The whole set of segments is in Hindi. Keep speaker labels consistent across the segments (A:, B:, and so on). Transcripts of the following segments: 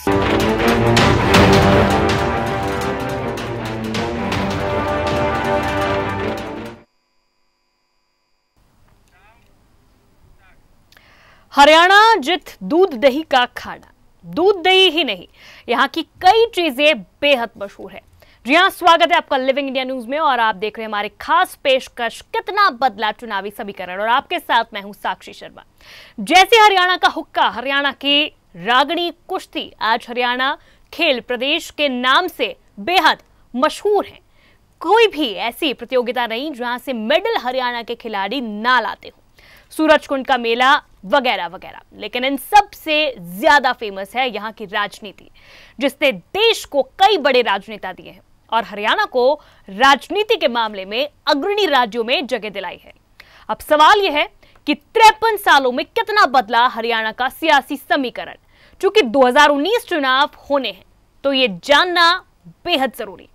A: हरियाणा जित दूध दही का खाना। दूध दही ही नहीं, यहाँ की कई चीजें बेहद मशहूर है। जी हाँ, स्वागत है आपका लिविंग इंडिया न्यूज में और आप देख रहे हैं हमारे खास पेशकश कितना बदला चुनावी समीकरण और आपके साथ मैं हूं साक्षी शर्मा। जैसे हरियाणा का हुक्का, हरियाणा की रागड़ी कुश्ती आज हरियाणा खेल प्रदेश के नाम से बेहद मशहूर है। कोई भी ऐसी प्रतियोगिता नहीं जहां से मेडल हरियाणा के खिलाड़ी ना लाते हो। सूरजकुंड का मेला वगैरह वगैरह, लेकिन इन सब से ज्यादा फेमस है यहाँ की राजनीति, जिसने देश को कई बड़े राजनेता दिए हैं और हरियाणा को राजनीति के मामले में अग्रणी राज्यों में जगह दिलाई है। अब सवाल यह है कि 53 सालों में कितना बदला हरियाणा का सियासी समीकरण। चूंकि 2019 चुनाव होने हैं तो ये जानना बेहद जरूरी।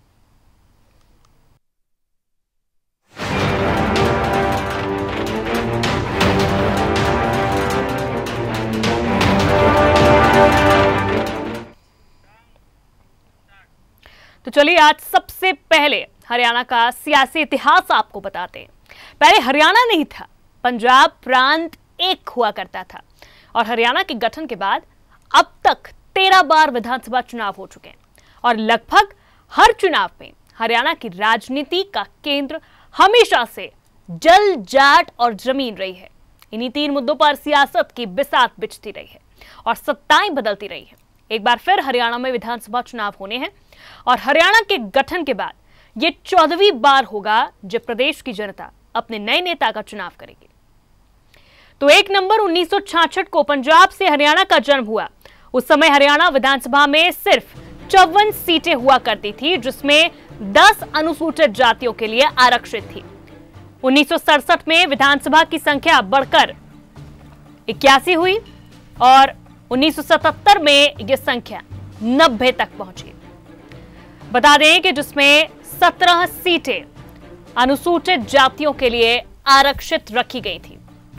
A: तो चलिए आज सबसे पहले हरियाणा का सियासी इतिहास आपको बताते हैं। पहले हरियाणा नहीं था, पंजाब प्रांत एक हुआ करता था और हरियाणा के गठन के बाद अब तक 13 बार विधानसभा चुनाव हो चुके हैं और लगभग हर चुनाव में हरियाणा की राजनीति का केंद्र हमेशा से जल, जाट और जमीन रही है। इन्हीं 3 मुद्दों पर सियासत की बिसात बिछती रही है और सत्ताएं बदलती रही है। एक बार फिर हरियाणा में विधानसभा चुनाव होने हैं और हरियाणा के गठन के बाद यह 14वीं बार होगा जब प्रदेश की जनता अपने नए नेता का चुनाव करेगी। तो 1 नवंबर 1966 को पंजाब से हरियाणा का जन्म हुआ। उस समय हरियाणा विधानसभा में सिर्फ 54 सीटें हुआ करती थी, जिसमें 10 अनुसूचित जातियों के लिए आरक्षित थी। 1967 में विधानसभा की संख्या बढ़कर 81 हुई और 1977 में यह संख्या 90 तक पहुंची। बता दें कि जिसमें 17 सीटें अनुसूचित जातियों के लिए आरक्षित रखी गई थी।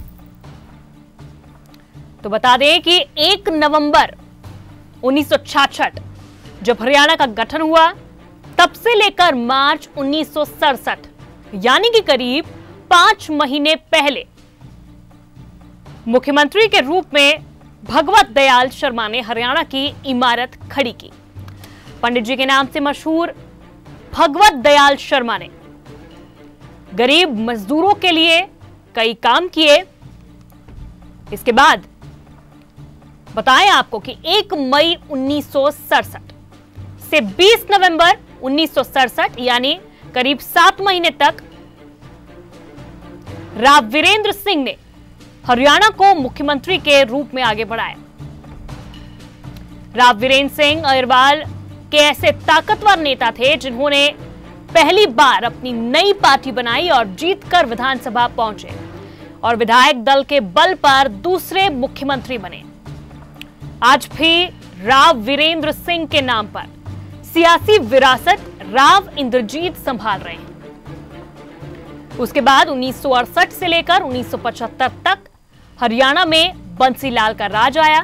A: तो बता दें कि 1 नवंबर 1966 जब हरियाणा का गठन हुआ, तब से लेकर मार्च 1967 यानी कि करीब 5 महीने पहले मुख्यमंत्री के रूप में भगवत दयाल शर्मा ने हरियाणा की इमारत खड़ी की। पंडित जी के नाम से मशहूर भगवत दयाल शर्मा ने गरीब मजदूरों के लिए कई काम किए। इसके बाद बताएं आपको कि 1 मई 1967 से 20 नवंबर 1967 यानी करीब 7 महीने तक राव वीरेंद्र सिंह ने हरियाणा को मुख्यमंत्री के रूप में आगे बढ़ाया। राव वीरेंद्र सिंह अग्रवाल के ऐसे ताकतवर नेता थे जिन्होंने पहली बार अपनी नई पार्टी बनाई और जीतकर विधानसभा पहुंचे और विधायक दल के बल पर दूसरे मुख्यमंत्री बने। आज भी राव वीरेंद्र सिंह के नाम पर सियासी विरासत राव इंद्रजीत संभाल रहे हैं। उसके बाद 1968 से लेकर 1975 तक हरियाणा में बंसीलाल का राज आया।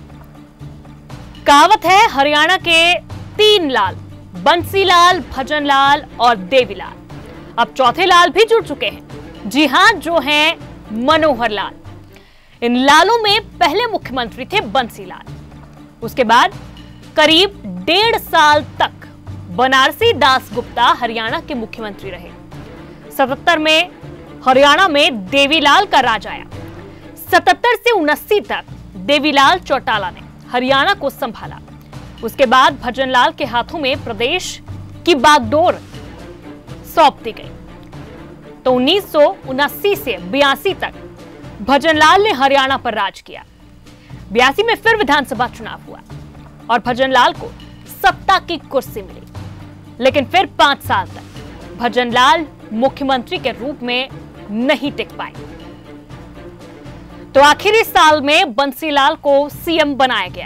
A: कहावत है हरियाणा के 3 लाल, बंसीलाल, भजनलाल और देवीलाल। अब चौथे लाल भी जुड़ चुके हैं। जी हां, जो हैं मनोहर लाल। इन लालों में पहले मुख्यमंत्री थे बंसीलाल। उसके बाद करीब 1.5 साल तक बनारसी दास गुप्ता हरियाणा के मुख्यमंत्री रहे। 77 में हरियाणा में देवीलाल का राज आया। 77 से 79 तक देवीलाल चौटाला ने हरियाणा को संभाला। उसके बाद भजनलाल के हाथों में प्रदेश की बागडोर सौंप दी गई। तो 1979 से 82 तक भजनलाल ने हरियाणा पर राज किया। 82 में फिर विधानसभा चुनाव हुआ और भजनलाल को सत्ता की कुर्सी मिली, लेकिन फिर 5 साल तक भजनलाल मुख्यमंत्री के रूप में नहीं टिक पाए। तो आखिरी साल में बंसीलाल को सीएम बनाया गया।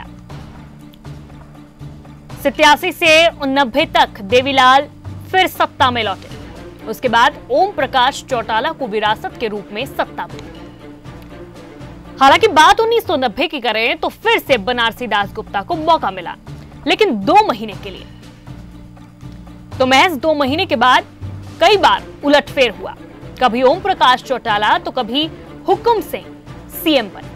A: 87 से 89 तक देवीलाल फिर सत्ता में लौटे। उसके बाद ओम प्रकाश चौटाला को विरासत के रूप में सत्ता मिली। हालांकि बात 1990 की करें तो फिर से बनारसी दास गुप्ता को मौका मिला, लेकिन 2 महीने के लिए। तो महज 2 महीने के बाद कई बार उलटफेर हुआ, कभी ओम प्रकाश चौटाला तो कभी हुकुम सिंह सीएम बने।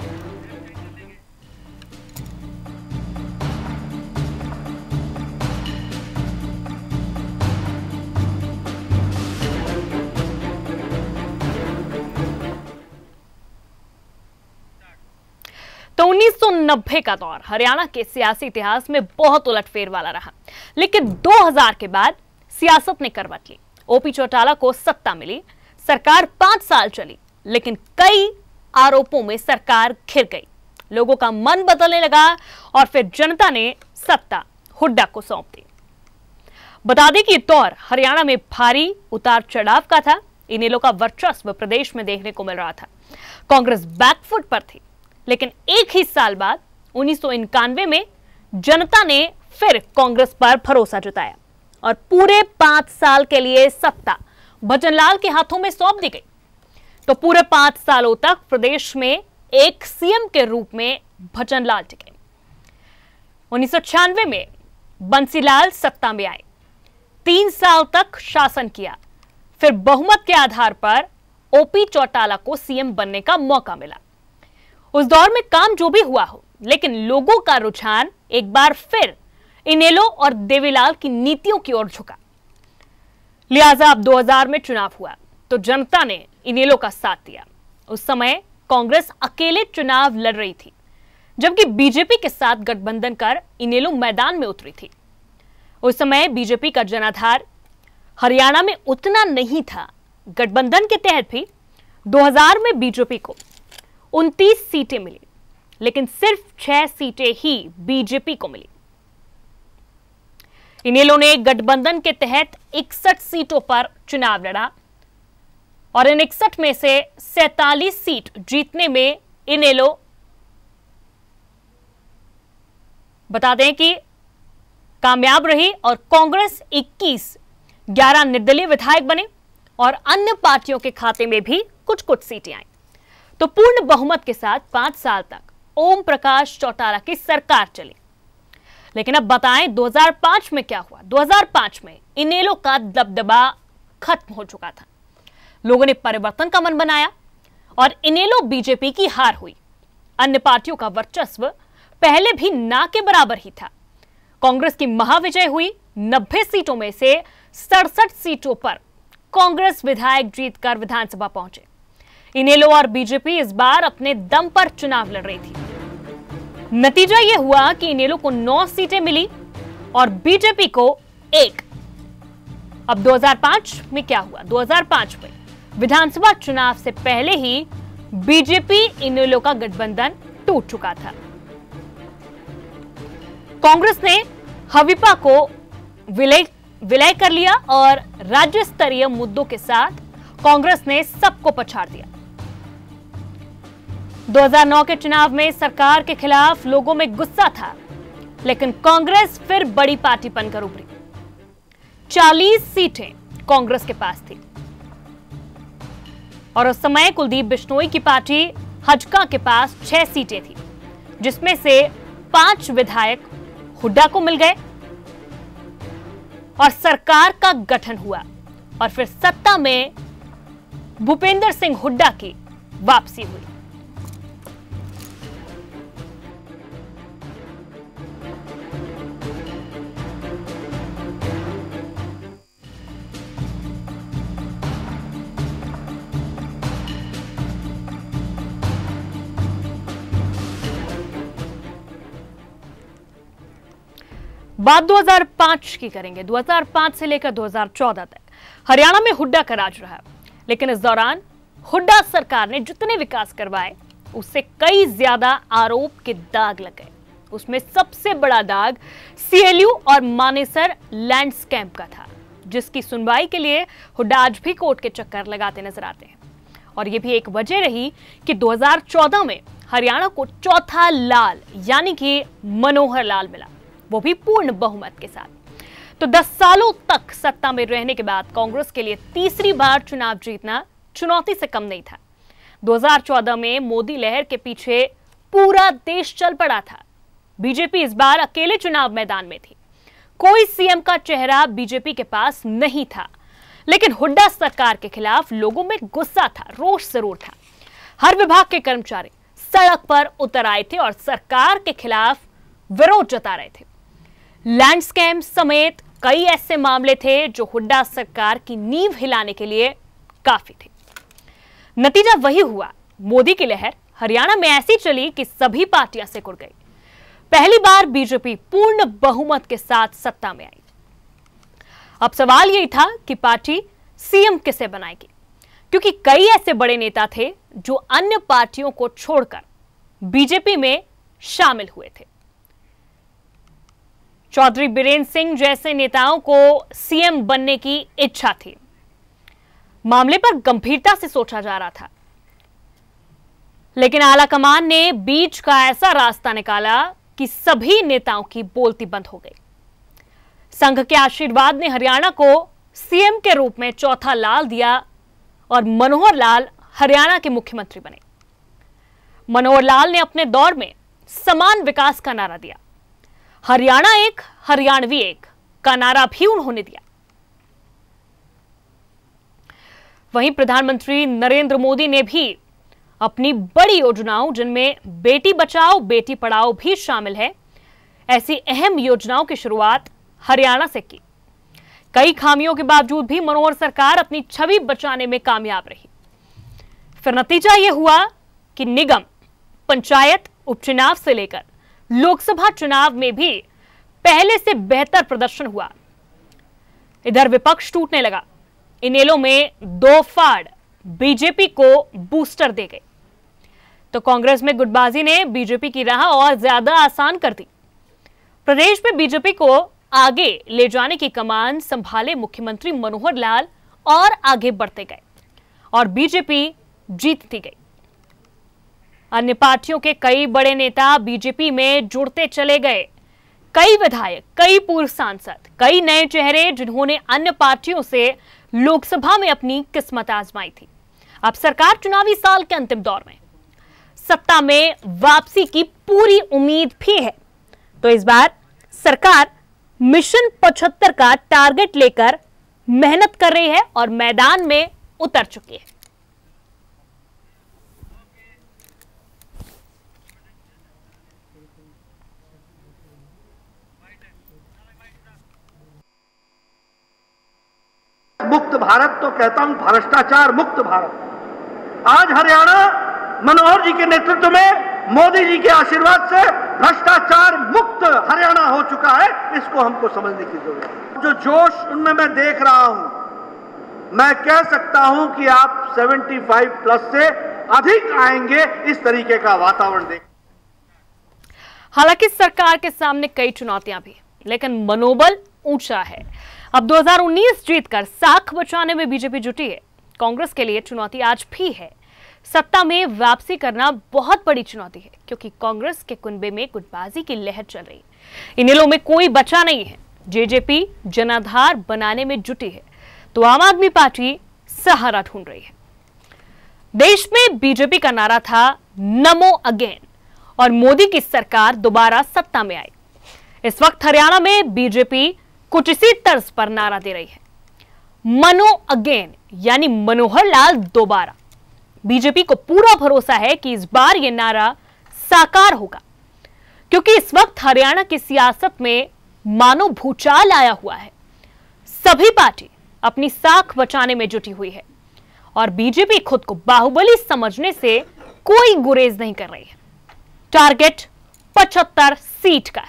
A: तो 1990 का दौर हरियाणा के सियासी इतिहास में बहुत उलटफेर वाला रहा, लेकिन 2000 के बाद सियासत ने करवट ली। ओपी चौटाला को सत्ता मिली, सरकार 5 साल चली, लेकिन कई आरोपों में सरकार घिर गई, लोगों का मन बदलने लगा और फिर जनता ने सत्ता हुड्डा को सौंप दी। बता दें कि दौर हरियाणा में भारी उतार चढ़ाव का था। इनेलो का वर्चस्व प्रदेश में देखने को मिल रहा था। कांग्रेस बैकफुट पर थी, लेकिन एक ही साल बाद 1991 में जनता ने फिर कांग्रेस पर भरोसा जताया और पूरे 5 साल के लिए सत्ता भजनलाल के हाथों में सौंप दी गई। तो पूरे 5 सालों तक प्रदेश में एक सीएम के रूप में भजनलाल टिके। 1996 में बंसीलाल सत्ता में आए, 3 साल तक शासन किया, फिर बहुमत के आधार पर ओपी चौटाला को सीएम बनने का मौका मिला। उस दौर में काम जो भी हुआ हो, लेकिन लोगों का रुझान एक बार फिर इनेलो और देवीलाल की नीतियों की ओर झुका। लिहाजा अब 2000 में चुनाव हुआ तो जनता ने इनेलो का साथ दिया। उस समय कांग्रेस अकेले चुनाव लड़ रही थी, जबकि बीजेपी के साथ गठबंधन कर इनेलो मैदान में उतरी थी। उस समय बीजेपी का जनाधार हरियाणा में उतना नहीं था। गठबंधन के तहत भी 2000 में बीजेपी को 29 सीटें मिली, लेकिन सिर्फ 6 सीटें ही बीजेपी को मिली। इनेलो ने गठबंधन के तहत 61 सीटों पर चुनाव लड़ा और इन 61 में से 47 सीट जीतने में इनेलो, बता दें कि कामयाब रही और कांग्रेस 11 निर्दलीय विधायक बने और अन्य पार्टियों के खाते में भी कुछ सीटें आई। तो पूर्ण बहुमत के साथ 5 साल तक ओम प्रकाश चौटाला की सरकार चली। लेकिन अब बताएं 2005 में क्या हुआ। 2005 में इनेलो का दबदबा खत्म हो चुका था। लोगों ने परिवर्तन का मन बनाया और इनेलो बीजेपी की हार हुई। अन्य पार्टियों का वर्चस्व पहले भी ना के बराबर ही था। कांग्रेस की महाविजय हुई। 90 सीटों में से 67 सीटों पर कांग्रेस विधायक जीतकर विधानसभा पहुंचे। इनेलो और बीजेपी इस बार अपने दम पर चुनाव लड़ रही थी। नतीजा यह हुआ कि इनेलो को 9 सीटें मिली और बीजेपी को 1। अब 2005 में क्या हुआ। 2005 में विधानसभा चुनाव से पहले ही बीजेपी इनेलो का गठबंधन टूट चुका था। कांग्रेस ने हविपा को विलय कर लिया और राज्य स्तरीय मुद्दों के साथ कांग्रेस ने सबको पछाड़ दिया। 2009 के चुनाव में सरकार के खिलाफ लोगों में गुस्सा था, लेकिन कांग्रेस फिर बड़ी पार्टी बनकर उभरी। 40 सीटें कांग्रेस के पास थी और उस समय कुलदीप बिश्नोई की पार्टी हजका के पास 6 सीटें थी, जिसमें से 5 विधायक हुड्डा को मिल गए और सरकार का गठन हुआ और फिर सत्ता में भूपेंद्र सिंह हुड्डा की वापसी हुई। बात 2005 की करेंगे। 2005 से लेकर 2014 तक हरियाणा में हुड्डा का राज रहा, लेकिन इस दौरान हुड्डा सरकार ने जितने विकास करवाए उससे कई ज्यादा आरोप के दाग लग गए। उसमें सबसे बड़ा दाग सीएलयू और मानेसर लैंड स्कैम का था, जिसकी सुनवाई के लिए हुड्डा आज भी कोर्ट के चक्कर लगाते नजर आते हैं। और यह भी एक वजह रही कि 2014 में हरियाणा को चौथा लाल यानी कि मनोहर लाल मिला, वो भी पूर्ण बहुमत के साथ। तो 10 सालों तक सत्ता में रहने के बाद कांग्रेस के लिए तीसरी बार चुनाव जीतना चुनौती से कम नहीं था। 2014 में मोदी लहर के पीछे पूरा देश चल पड़ा था। बीजेपी इस बार अकेले चुनाव मैदान में थी। कोई सीएम का चेहरा बीजेपी के पास नहीं था, लेकिन हुड्डा सरकार के खिलाफ लोगों में गुस्सा था, रोष जरूर था। हर विभाग के कर्मचारी सड़क पर उतर आए थे और सरकार के खिलाफ विरोध जता रहे थे। लैंड स्कैम समेत कई ऐसे मामले थे जो हुड्डा सरकार की नींव हिलाने के लिए काफी थे। नतीजा वही हुआ, मोदी की लहर हरियाणा में ऐसी चली कि सभी पार्टियां सिकुड़ गई। पहली बार बीजेपी पूर्ण बहुमत के साथ सत्ता में आई। अब सवाल यही था कि पार्टी सीएम किसे बनाएगी, क्योंकि कई ऐसे बड़े नेता थे जो अन्य पार्टियों को छोड़कर बीजेपी में शामिल हुए थे। चौधरी बीरेंद्र सिंह जैसे नेताओं को सीएम बनने की इच्छा थी। मामले पर गंभीरता से सोचा जा रहा था, लेकिन आलाकमान ने बीच का ऐसा रास्ता निकाला कि सभी नेताओं की बोलती बंद हो गई। संघ के आशीर्वाद ने हरियाणा को सीएम के रूप में चौथा लाल दिया और मनोहर लाल हरियाणा के मुख्यमंत्री बने। मनोहर लाल ने अपने दौर में समान विकास का नारा दिया। हरियाणा एक, हरियाणवी एक का नारा भी उन्होंने दिया। वहीं प्रधानमंत्री नरेंद्र मोदी ने भी अपनी बड़ी योजनाओं, जिनमें बेटी बचाओ बेटी पढ़ाओ भी शामिल है, ऐसी अहम योजनाओं की शुरुआत हरियाणा से की। कई खामियों के बावजूद भी मनोहर सरकार अपनी छवि बचाने में कामयाब रही। फिर नतीजा यह हुआ कि निगम, पंचायत उपचुनाव से लेकर लोकसभा चुनाव में भी पहले से बेहतर प्रदर्शन हुआ। इधर विपक्ष टूटने लगा। इनेलो में 2 फाड़ बीजेपी को बूस्टर दे गए, तो कांग्रेस में गुटबाजी ने बीजेपी की राह और ज्यादा आसान कर दी। प्रदेश में बीजेपी को आगे ले जाने की कमान संभाले मुख्यमंत्री मनोहर लाल और आगे बढ़ते गए और बीजेपी जीतती गई। अन्य पार्टियों के कई बड़े नेता बीजेपी में जुड़ते चले गए। कई विधायक, कई पूर्व सांसद, कई नए चेहरे जिन्होंने अन्य पार्टियों से लोकसभा में अपनी किस्मत आजमाई थी, अब सरकार चुनावी साल के अंतिम दौर में सत्ता में वापसी की पूरी उम्मीद भी है। तो इस बार सरकार मिशन 75 का टारगेट लेकर मेहनत कर रही है और मैदान में उतर चुकी है।
B: मुक्त भारत तो कहता हूं भ्रष्टाचार मुक्त भारत। आज हरियाणा मनोहर जी के नेतृत्व में, मोदी जी के आशीर्वाद से भ्रष्टाचार मुक्त हरियाणा हो चुका है। इसको हमको समझने की जरूरत है। जो जोश उनमें मैं देख रहा हूं, मैं कह सकता हूं कि आप 75 प्लस से अधिक आएंगे इस तरीके का वातावरण देख।
A: हालांकि सरकार के सामने कई चुनौतियां भी, लेकिन मनोबल ऊंचा है। अब 2019 जीतकर साख बचाने में बीजेपी जुटी है। कांग्रेस के लिए चुनौती आज भी है। सत्ता में वापसी करना बहुत बड़ी चुनौती है, क्योंकि कांग्रेस के कुनबे में गुटबाजी की लहर चल रही है। इनेलो में कोई बचा नहीं है। जेजेपी जनाधार बनाने में जुटी है, तो आम आदमी पार्टी सहारा ढूंढ रही है। देश में बीजेपी का नारा था नमो अगेन, और मोदी की सरकार दोबारा सत्ता में आई। इस वक्त हरियाणा में बीजेपी कुछ इसी तर्ज पर नारा दे रही है, मनो अगेन, यानी मनोहर लाल दोबारा। बीजेपी को पूरा भरोसा है कि इस बार यह नारा साकार होगा, क्योंकि इस वक्त हरियाणा की सियासत में मानो भूचाल आया हुआ है। सभी पार्टी अपनी साख बचाने में जुटी हुई है और बीजेपी खुद को बाहुबली समझने से कोई गुरेज नहीं कर रही है। टारगेट 75 सीट का है।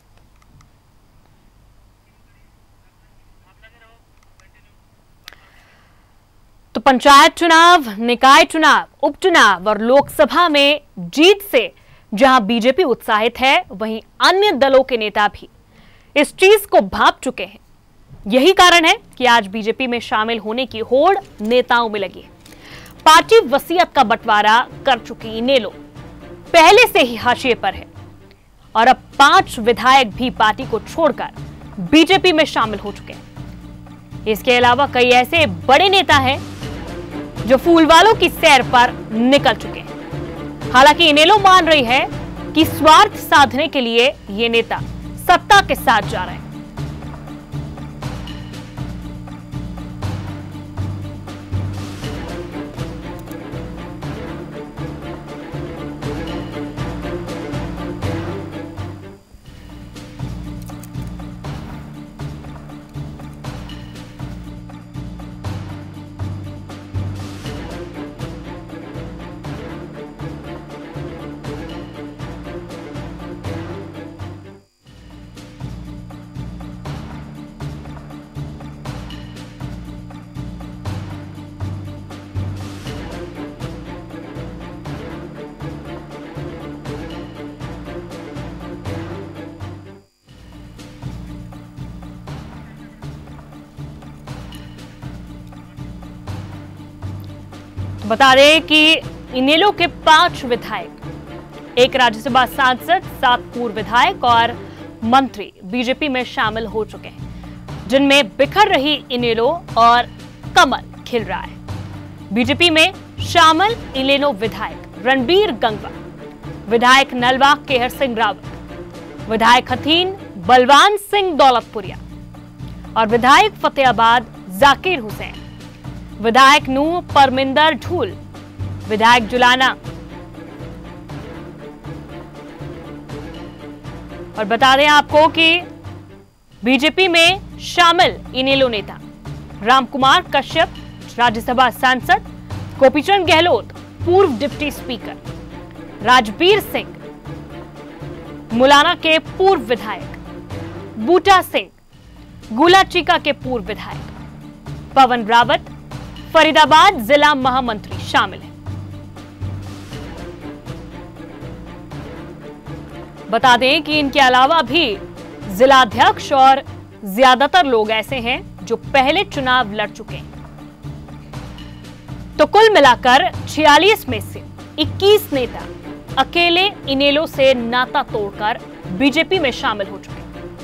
A: तो पंचायत चुनाव, निकाय चुनाव, उपचुनाव और लोकसभा में जीत से जहां बीजेपी उत्साहित है, वहीं अन्य दलों के नेता भी इस चीज को भांप चुके हैं। यही कारण है कि आज बीजेपी में शामिल होने की होड़ नेताओं में लगी है। पार्टी वसीयत का बंटवारा कर चुकी इनेलो पहले से ही हाशिए पर है और अब 5 विधायक भी पार्टी को छोड़कर बीजेपी में शामिल हो चुके हैं। इसके अलावा कई ऐसे बड़े नेता हैं जो फूलवालों की सैर पर निकल चुके हैं। हालांकि इनेलो मान रही है कि स्वार्थ साधने के लिए ये नेता सत्ता के साथ जा रहे हैं। बता दें कि इनेलो के 5 विधायक, 1 राज्यसभा सांसद, 7 पूर्व विधायक और मंत्री बीजेपी में शामिल हो चुके हैं, जिनमें बिखर रही इनेलो और कमल खिल रहा है। बीजेपी में शामिल इनेलो विधायक रणबीर गंगवा, विधायक नलवा केहर सिंह रावत, विधायक हथीन बलवान सिंह दौलतपुरिया और विधायक फतेहाबाद जाकिर हुसैन, विधायक नूह परमिंदर ढूल, विधायक जुलाना। और बता दें आपको कि बीजेपी में शामिल इनेलो नेता रामकुमार कश्यप, राज्यसभा सांसद, गोपीचंद गहलोत, पूर्व डिप्टी स्पीकर, राजबीर सिंह, मुलाना के पूर्व विधायक, बूटा सिंह, गुलाचीका के पूर्व विधायक, पवन रावत, फरीदाबाद जिला महामंत्री शामिल हैं। बता दें कि इनके अलावा भी जिलाध्यक्ष और ज्यादातर लोग ऐसे हैं जो पहले चुनाव लड़ चुके हैं। तो कुल मिलाकर 46 में से 21 नेता अकेले इनेलो से नाता तोड़कर बीजेपी में शामिल हो चुके हैं।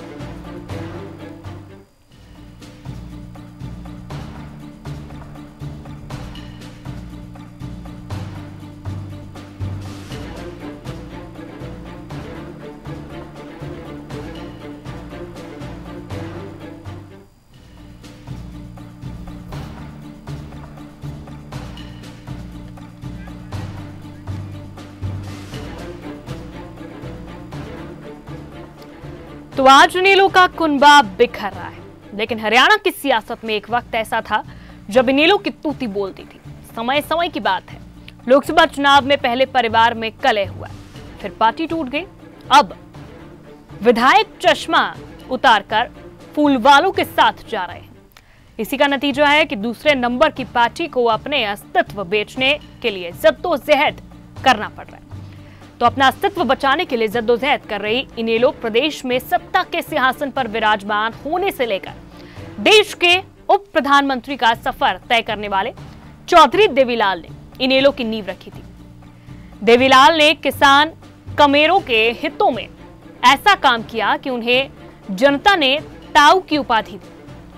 A: तो आज इनेलो का कुनबा बिखर रहा है, लेकिन हरियाणा की सियासत में एक वक्त ऐसा था जब इनेलो की तूती बोलती थी। समय समय की बात है, लोकसभा चुनाव में पहले परिवार में कलह हुआ, फिर पार्टी टूट गई। अब विधायक चश्मा उतारकर फूलवालों के साथ जा रहे हैं। इसी का नतीजा है कि दूसरे नंबर की पार्टी को अपने अस्तित्व बेचने के लिए जद्दोजहद करना पड़ रहा है। तो अपना अस्तित्व बचाने के लिए जद्दोजहद कर रही इनेलो प्रदेश में सत्ता के सिंहासन पर विराजमान होने से लेकर देश के उप प्रधानमंत्री का सफर तय करने वाले चौधरी देवीलाल ने इनेलो की नींव रखी थी। देवीलाल ने किसान कमेरों के हितों में ऐसा काम किया कि उन्हें जनता ने ताऊ की उपाधि दी।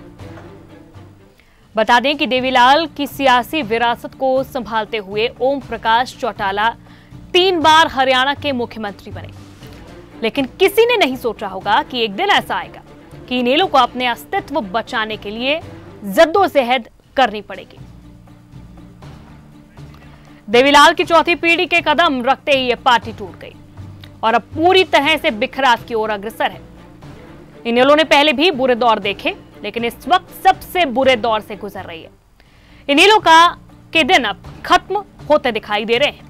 A: बता दें कि देवीलाल की सियासी विरासत को संभालते हुए ओम प्रकाश चौटाला 3 बार हरियाणा के मुख्यमंत्री बने, लेकिन किसी ने नहीं सोचा होगा कि एक दिन ऐसा आएगा कि इनेलो को अपने अस्तित्व बचाने के लिए जद्दोजहद करनी पड़ेगी। देवीलाल की चौथी पीढ़ी के कदम रखते ही यह पार्टी टूट गई और अब पूरी तरह से बिखराव की ओर अग्रसर है। इनेलो ने पहले भी बुरे दौर देखे, लेकिन इस वक्त सबसे बुरे दौर से गुजर रही है। इनेलो के दिन अब खत्म होते दिखाई दे रहे हैं।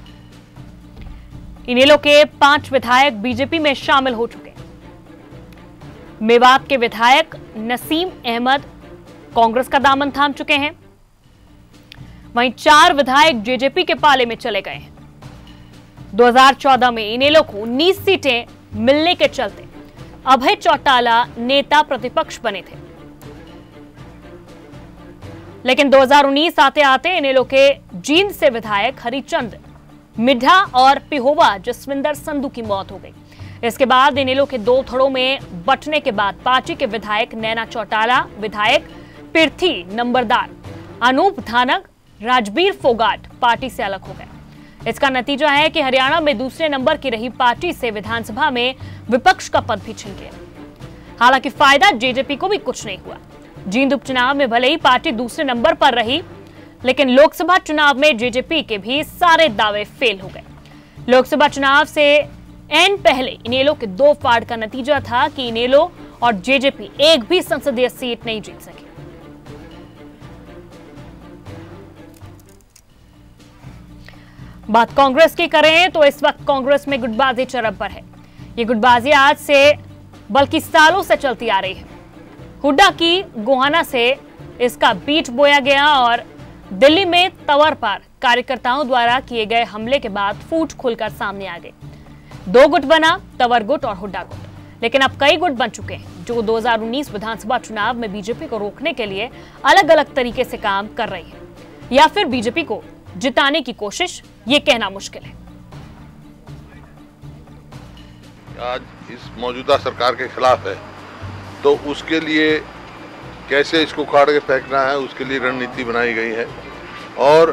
A: इनेलो के 5 विधायक बीजेपी में शामिल हो चुके हैं। मेवात के विधायक नसीम अहमद कांग्रेस का दामन थाम चुके हैं। वहीं 4 विधायक जेजेपी के पाले में चले गए हैं। 2014 में इनेलो को 19 सीटें मिलने के चलते अभय चौटाला नेता प्रतिपक्ष बने थे, लेकिन 2019 आते आते इनेलो के जींद से विधायक हरिचंद मिड्ढा और पिहोवा जसविंदर संधू की मौत हो गई। इसके बाद इनेलो के 2 धड़ों में बंटने के बाद पार्टी के विधायक नैना चौटाला, विधायक पृथ्वी नंबरदार, अनूप धानक, राजबीर फोगाट पार्टी से अलग हो गए। इसका नतीजा है कि हरियाणा में दूसरे नंबर की रही पार्टी से विधानसभा में विपक्ष का पद भी छिन गया। हालांकि फायदा जेजेपी को भी कुछ नहीं हुआ। जींद उपचुनाव में भले ही पार्टी दूसरे नंबर पर रही, लेकिन लोकसभा चुनाव में जेजेपी के भी सारे दावे फेल हो गए। लोकसभा चुनाव से एन पहले इनेलो के 2 फाड़ का नतीजा था कि इनेलो और जेजेपी एक भी संसदीय सीट नहीं जीत सके। बात कांग्रेस की करें तो इस वक्त कांग्रेस में गुटबाजी चरम पर है। ये गुटबाजी आज से बल्कि सालों से चलती आ रही है। हुड्डा की गोहाना से इसका बीज बोया गया और दिल्ली में तंवर पर कार्यकर्ताओं द्वारा किए गए हमले के बाद फूट खुलकर सामने आ गए। 2 गुट बना, तंवर गुट और हुड्डा गुट। लेकिन अब कई गुट बन चुके हैं जो 2019 विधानसभा चुनाव में बीजेपी को रोकने के लिए अलग अलग तरीके से काम कर रही है, या फिर बीजेपी को जिताने की कोशिश, ये कहना मुश्किल है।
C: आज इस मौजूदा सरकार के खिलाफ है, तो उसके लिए कैसे इसको उखाड़ के फेंकना है, उसके लिए रणनीति बनाई गई है। और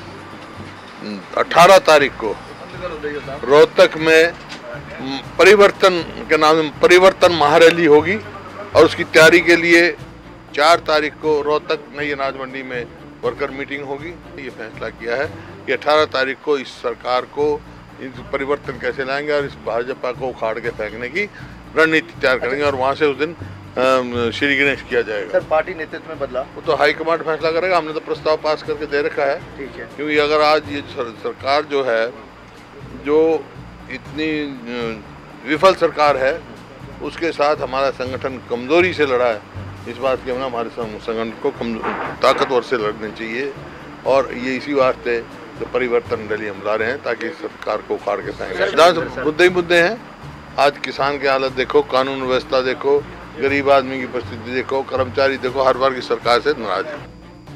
C: 18 तारीख को रोहतक में परिवर्तन के नाम में परिवर्तन महारैली होगी और उसकी तैयारी के लिए 4 तारीख को रोहतक नई अनाज मंडी में वर्कर मीटिंग होगी। ये फैसला किया है कि 18 तारीख को इस सरकार को इस परिवर्तन कैसे लाएंगे और इस भाजपा को उखाड़ के फेंकने की रणनीति तैयार करेंगे और वहाँ से उस दिन श्री गणेश किया जाएगा।
D: सर, पार्टी नेतृत्व में बदलाव
C: वो तो हाईकमांड फैसला करेगा। हमने तो प्रस्ताव पास करके दे रखा है।
D: ठीक है,
C: क्योंकि अगर आज ये सरकार जो है, जो इतनी विफल सरकार है, उसके साथ हमारा संगठन कमजोरी से लड़ा है, इस बात की हमें हमारे संगठन को ताकतवर से लड़नी चाहिए। और ये इसी वास्ते तो परिवर्तन रैली हम ला रहे हैं ताकि सरकार को उखाड़ के फेंकें। मुद्दे ही मुद्दे हैं। आज किसान की हालत देखो, कानून व्यवस्था देखो, गरीब आदमी की परिस्थिति देखो, कर्मचारी देखो, हर बार की सरकार से नाराज है।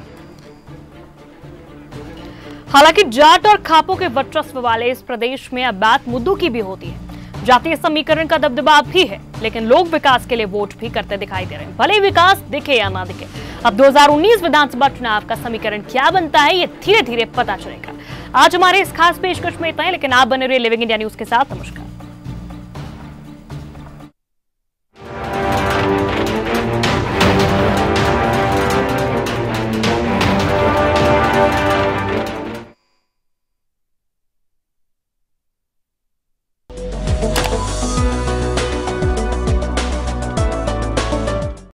A: हालांकि जाट और खापों के वर्चस्व वाले इस प्रदेश में अब बात मुद्दों की भी होती है। जातीय समीकरण का दबदबा भी है, लेकिन लोग विकास के लिए वोट भी करते दिखाई दे रहे हैं, भले विकास दिखे या ना दिखे। अब 2019 विधानसभा चुनाव का समीकरण क्या बनता है, ये धीरे धीरे पता चलेगा। आज हमारे इस खास पेशकश में इतना ही, लेकिन आप बने रहिए लिविंग इंडिया न्यूज के साथ। नमस्कार।